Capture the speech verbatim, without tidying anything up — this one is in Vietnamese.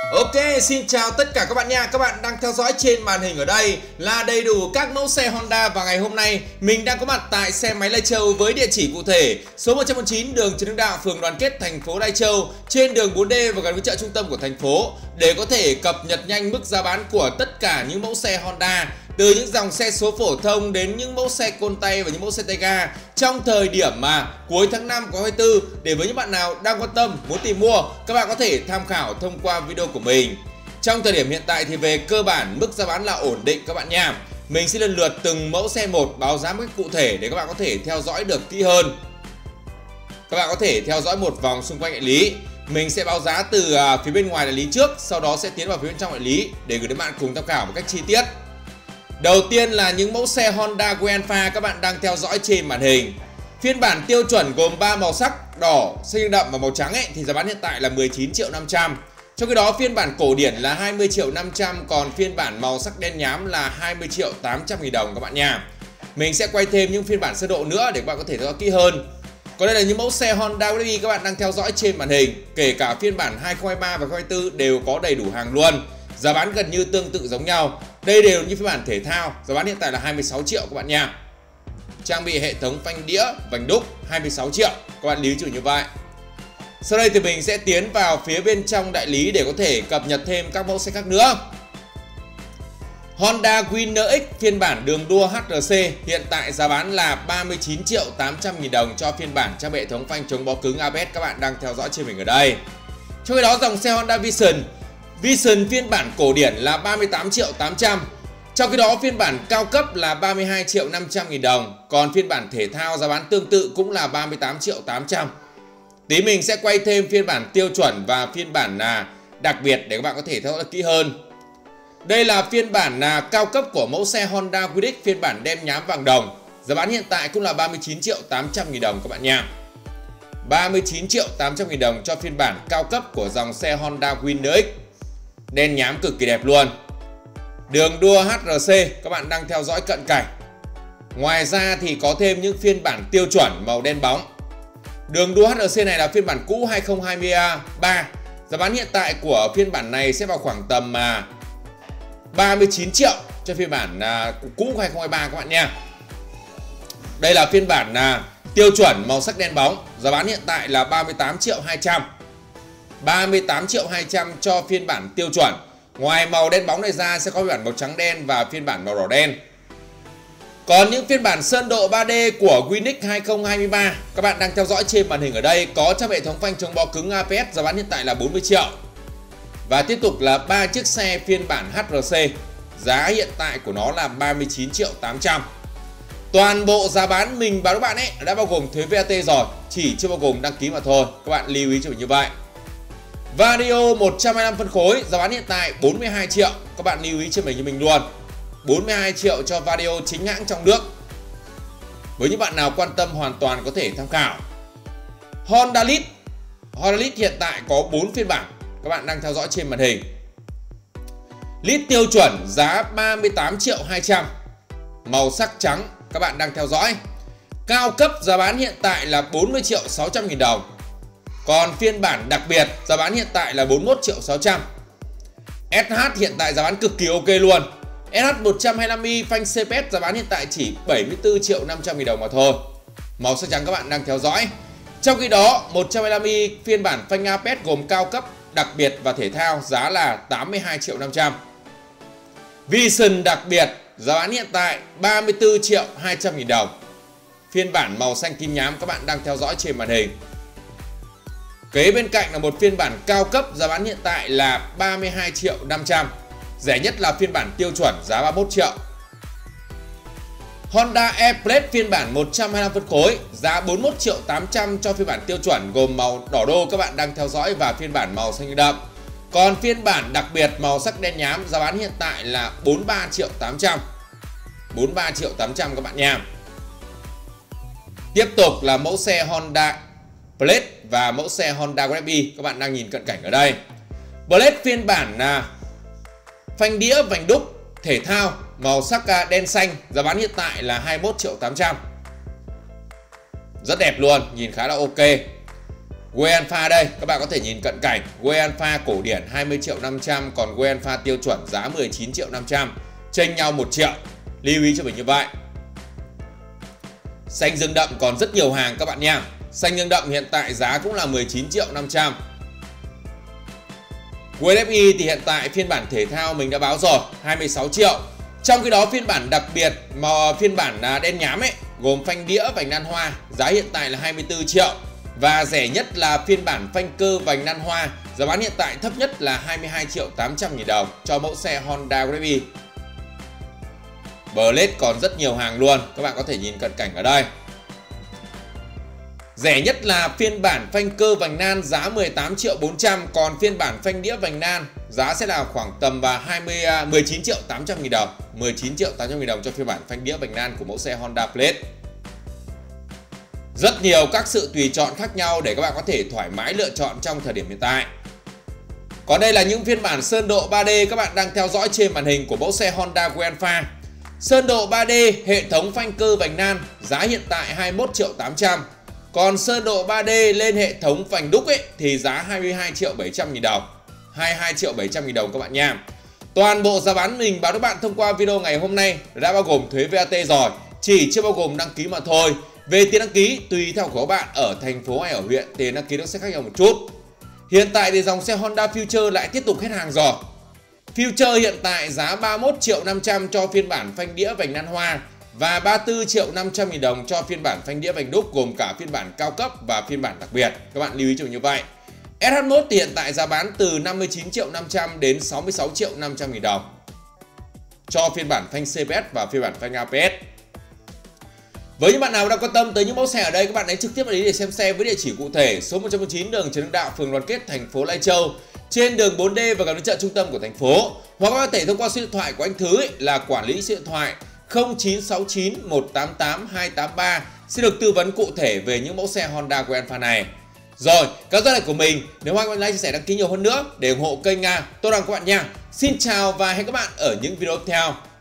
Ok, xin chào tất cả các bạn nha. Các bạn đang theo dõi trên màn hình ở đây là đầy đủ các mẫu xe Honda. Và ngày hôm nay mình đang có mặt tại xe máy Lai Châu với địa chỉ cụ thể số một trăm mười chín đường Trần Hưng Đạo, phường Đoàn Kết, thành phố Lai Châu, trên đường bốn D và gần với chợ trung tâm của thành phố, để có thể cập nhật nhanh mức giá bán của tất cả những mẫu xe Honda, từ những dòng xe số phổ thông đến những mẫu xe côn tay và những mẫu xe tay ga trong thời điểm mà cuối tháng năm của hai mươi tư. Để với những bạn nào đang quan tâm muốn tìm mua, các bạn có thể tham khảo thông qua video của mình. Trong thời điểm hiện tại thì về cơ bản mức giá bán là ổn định các bạn nha. Mình sẽ lần lượt từng mẫu xe một báo giá một cách cụ thể để các bạn có thể theo dõi được kỹ hơn. Các bạn có thể theo dõi một vòng xung quanh đại lý. Mình sẽ báo giá từ phía bên ngoài đại lý trước, sau đó sẽ tiến vào phía bên trong đại lý để gửi đến bạn cùng tham khảo một cách chi tiết. Đầu tiên là những mẫu xe Honda Way Alpha các bạn đang theo dõi trên màn hình. Phiên bản tiêu chuẩn gồm ba màu sắc: đỏ, xanh đậm và màu trắng ấy, thì giá bán hiện tại là mười chín triệu năm trăm. Trong khi đó phiên bản cổ điển là hai mươi triệu năm trăm, còn phiên bản màu sắc đen nhám là hai mươi triệu tám trăm nghìn đồng các bạn nha. Mình sẽ quay thêm những phiên bản sơ độ nữa để các bạn có thể theo dõi kỹ hơn. Còn đây là những mẫu xe Honda Way Alpha các bạn đang theo dõi trên màn hình. Kể cả phiên bản hai không hai ba và hai không hai tư đều có đầy đủ hàng luôn. Giá bán gần như tương tự giống nhau. Đây đều như phiên bản thể thao, giá bán hiện tại là hai mươi sáu triệu các bạn nha. Trang bị hệ thống phanh đĩa, vành đúc, hai mươi sáu triệu, các bạn lưu ý như vậy. Sau đây thì mình sẽ tiến vào phía bên trong đại lý để có thể cập nhật thêm các mẫu xe khác nữa. Honda Winner X phiên bản đường đua hát rờ xê hiện tại giá bán là ba mươi chín triệu tám trăm nghìn đồng cho phiên bản trang bị hệ thống phanh chống bó cứng a bê ét các bạn đang theo dõi trên mình ở đây. Trong khi đó dòng xe Honda Vision Vision phiên bản cổ điển là ba mươi tám triệu tám trăm. Trong khi đó phiên bản cao cấp là ba mươi hai triệu năm trăm nghìn đồng. Còn phiên bản thể thao giá bán tương tự cũng là ba mươi tám triệu tám trăm. Tí mình sẽ quay thêm phiên bản tiêu chuẩn và phiên bản là đặc biệt để các bạn có thể theo dõi kỹ hơn. Đây là phiên bản là cao cấp của mẫu xe Honda quy ích phiên bản đen nhám vàng đồng. Giá bán hiện tại cũng là ba mươi chín triệu tám trăm nghìn đồng các bạn nha. ba mươi chín triệu tám trăm nghìn đồng cho phiên bản cao cấp của dòng xe Honda Winner X. Đen nhám cực kỳ đẹp luôn. Đường đua hát rờ xê các bạn đang theo dõi cận cảnh. Ngoài ra thì có thêm những phiên bản tiêu chuẩn màu đen bóng. Đường đua hát rờ xê này là phiên bản cũ hai không hai ba. Giá bán hiện tại của phiên bản này sẽ vào khoảng tầm ba mươi chín triệu cho phiên bản cũ hai không hai ba các bạn nha. Đây là phiên bản tiêu chuẩn màu sắc đen bóng. Giá bán hiện tại là ba mươi tám triệu hai trăm. ba mươi tám triệu hai trăm cho phiên bản tiêu chuẩn. Ngoài màu đen bóng này ra sẽ có phiên bản màu trắng đen và phiên bản màu đỏ đen. Còn những phiên bản sơn độ ba D của Winner X hai không hai ba các bạn đang theo dõi trên màn hình ở đây có trang bị hệ thống phanh chống bó cứng a bê ét, giá bán hiện tại là bốn mươi triệu. Và tiếp tục là ba chiếc xe phiên bản hát rờ xê, giá hiện tại của nó là ba mươi chín triệu tám trăm. Toàn bộ giá bán mình báo các bạn ấy đã bao gồm thuế vê a tê rồi, chỉ chưa bao gồm đăng ký mà thôi. Các bạn lưu ý cho mình như vậy. Vario một trăm hai mươi lăm phân khối, giá bán hiện tại bốn mươi hai triệu. Các bạn lưu ý cho mình như mình luôn. bốn mươi hai triệu cho Vario chính hãng trong nước. Với những bạn nào quan tâm hoàn toàn có thể tham khảo. Honda Lead Honda Lead hiện tại có bốn phiên bản. Các bạn đang theo dõi trên màn hình. Lead tiêu chuẩn giá ba mươi tám triệu hai trăm. Màu sắc trắng các bạn đang theo dõi. Cao cấp giá bán hiện tại là bốn mươi triệu sáu trăm nghìn đồng. Còn phiên bản đặc biệt giá bán hiện tại là bốn mươi mốt triệu sáu trăm. ét hát hiện tại giá bán cực kỳ ok luôn. ét hát một trăm hai mươi lăm i phanh xê pê ét giá bán hiện tại chỉ bảy mươi tư triệu năm trăm nghìn đồng mà thôi. Màu sắc trắng các bạn đang theo dõi. Trong khi đó một trăm hai mươi lăm i phiên bản phanh a bê ét gồm cao cấp, đặc biệt và thể thao giá là tám mươi hai triệu năm trăm. Vision đặc biệt giá bán hiện tại ba mươi tư triệu hai trăm nghìn đồng. Phiên bản màu xanh kim nhám các bạn đang theo dõi trên màn hình. Kế bên cạnh là một phiên bản cao cấp, giá bán hiện tại là ba mươi hai triệu năm trăm. Rẻ nhất là phiên bản tiêu chuẩn giá ba mươi mốt triệu. Honda Airblade phiên bản một trăm hai mươi lăm phân khối, giá bốn mươi mốt triệu tám trăm cho phiên bản tiêu chuẩn gồm màu đỏ đô các bạn đang theo dõi và phiên bản màu xanh đậm. Còn phiên bản đặc biệt màu sắc đen nhám giá bán hiện tại là bốn mươi ba triệu tám trăm. bốn mươi ba triệu tám trăm các bạn nha. Tiếp tục là mẫu xe Honda Blade và mẫu xe Honda Gravity các bạn đang nhìn cận cảnh ở đây. Blade phiên bản là phanh đĩa vành đúc thể thao màu sắc đen xanh, giá bán hiện tại là hai mươi mốt triệu tám trăm. Rất đẹp luôn, nhìn khá là ok. Way Alpha đây, các bạn có thể nhìn cận cảnh. Way Alpha cổ điển hai mươi triệu năm trăm, còn Way Alpha tiêu chuẩn giá mười chín triệu năm trăm, chênh nhau một triệu. Lưu ý cho mình như vậy. Xanh dương đậm còn rất nhiều hàng các bạn nha. Xanh dương đậm hiện tại giá cũng là mười chín triệu năm trăm. Way ép i thì hiện tại phiên bản thể thao mình đã báo rồi, hai mươi sáu triệu. Trong khi đó phiên bản đặc biệt mà phiên bản đen nhám ấy, gồm phanh đĩa vành nan hoa, giá hiện tại là hai mươi tư triệu. Và rẻ nhất là phiên bản phanh cơ vành nan hoa, giá bán hiện tại thấp nhất là hai mươi hai triệu tám trăm nghìn đồng cho mẫu xe Honda Way ép i. Blade còn rất nhiều hàng luôn, các bạn có thể nhìn cận cảnh ở đây. Rẻ nhất là phiên bản phanh cơ vành nan giá mười tám triệu bốn trăm, còn phiên bản phanh đĩa vành nan giá sẽ là khoảng tầm và hai mươi, mười chín triệu tám trăm nghìn đồng. mười chín triệu tám trăm nghìn đồng cho phiên bản phanh đĩa vành nan của mẫu xe Honda Blade. Rất nhiều các sự tùy chọn khác nhau để các bạn có thể thoải mái lựa chọn trong thời điểm hiện tại. Còn đây là những phiên bản sơn độ ba D các bạn đang theo dõi trên màn hình của mẫu xe Honda Way Alpha. Sơn độ ba D hệ thống phanh cơ vành nan giá hiện tại hai mươi mốt triệu tám trăm. Còn sơn độ ba D lên hệ thống phanh đúc ấy thì giá hai mươi hai triệu bảy trăm nghìn đồng. hai mươi hai triệu bảy trăm nghìn đồng các bạn nha. Toàn bộ giá bán mình báo các bạn thông qua video ngày hôm nay đã bao gồm thuế vê a tê rồi, chỉ chưa bao gồm đăng ký mà thôi. Về tiền đăng ký tùy theo của các bạn ở thành phố hay ở huyện, tiền đăng ký nó sẽ khác nhau một chút. Hiện tại thì dòng xe Honda Future lại tiếp tục hết hàng rồi. Future hiện tại giá ba mươi mốt triệu năm trăm cho phiên bản phanh đĩa vành nan hoa và ba mươi tư triệu năm trăm nghìn đồng cho phiên bản phanh đĩa vành đúc, gồm cả phiên bản cao cấp và phiên bản đặc biệt. Các bạn lưu ý cho mình như vậy. ét hát một thì hiện tại giá bán từ năm mươi chín triệu năm trăm đến sáu mươi sáu triệu năm trăm nghìn đồng cho phiên bản phanh xê pê ét và phiên bản phanh a pê ét. Với những bạn nào đang quan tâm tới những mẫu xe ở đây, các bạn hãy trực tiếp đến để xem xe với địa chỉ cụ thể số một trăm mười chín đường Trần Hưng Đạo, phường Đoàn Kết, thành phố Lai Châu, trên đường bốn D và gần đến chợ trung tâm của thành phố. Hoặc các bạn có thể thông qua số điện thoại của anh Thứ ấy, là quản lý số điện thoại không chín sáu chín một tám tám hai tám ba sẽ được tư vấn cụ thể về những mẫu xe Honda Way Alpha này. Rồi, các giới này của mình, nếu các bạn like, chia sẻ, đăng ký nhiều hơn nữa để ủng hộ kênh Nga, tôi đang các bạn nha. Xin chào và hẹn các bạn ở những video tiếp theo.